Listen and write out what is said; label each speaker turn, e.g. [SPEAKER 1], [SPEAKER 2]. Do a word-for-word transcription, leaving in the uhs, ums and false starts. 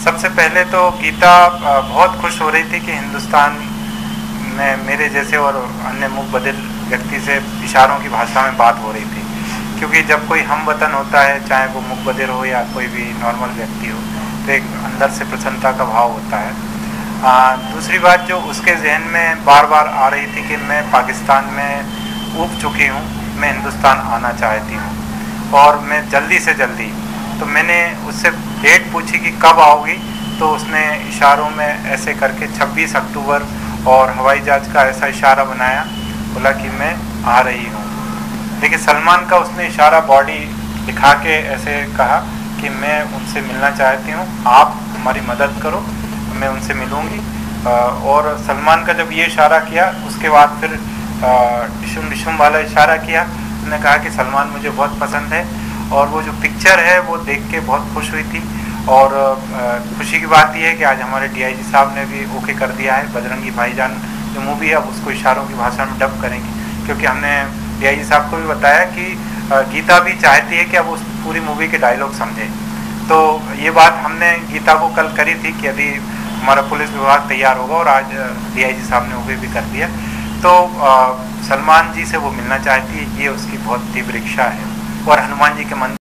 [SPEAKER 1] सबसे पहले तो गीता बहुत खुश हो रही थी कि हिंदुस्तान में मेरे जैसे और अन्य मूक बधिर व्यक्ति से इशारों की भाषा में बात हो रही थी, क्योंकि जब कोई हम वतन होता है, चाहे वो मूक बधिर हो या कोई भी नॉर्मल व्यक्ति हो, तो एक अंदर से प्रसन्नता का भाव होता है। आ, दूसरी बात जो उसके जहन में बार बार आ रही थी कि मैं पाकिस्तान में ऊब चुकी हूँ, मैं हिंदुस्तान आना चाहती हूँ और मैं जल्दी से जल्दी। तो मैंने उससे डेट पूछी कि कब आओगी, तो उसने इशारों में ऐसे करके छब्बीस अक्टूबर और हवाई जहाज का ऐसा इशारा बनाया, बोला कि मैं आ रही हूँ। देखिए सलमान का उसने इशारा बॉडी दिखा के ऐसे कहा कि मैं उनसे मिलना चाहती हूँ, आप हमारी मदद करो, मैं उनसे मिलूँगी। और सलमान का जब ये इशारा किया, उसके बाद फिर डिशुम डिशुम वाला इशारा किया। उसने कहा कि सलमान मुझे बहुत पसंद है, और वो जो पिक्चर है वो देख के बहुत खुश हुई थी। और खुशी की बात यह है कि आज हमारे डीआईजी साहब ने भी ओके कर दिया है, बजरंगी भाईजान जो मूवी है अब उसको इशारों की भाषा में डब करेंगे, क्योंकि हमने डीआईजी साहब को भी बताया कि गीता भी चाहती है कि अब उस पूरी मूवी के डायलॉग समझे। तो ये बात हमने गीता को कल करी थी कि यदि हमारा पुलिस विभाग तैयार होगा, और आज डीआईजी साहब ने ओके भी कर दिया। तो सलमान जी से वो मिलना चाहती है, ये उसकी बहुत तीव्र इच्छा है। और हनुमान जी के मंदिर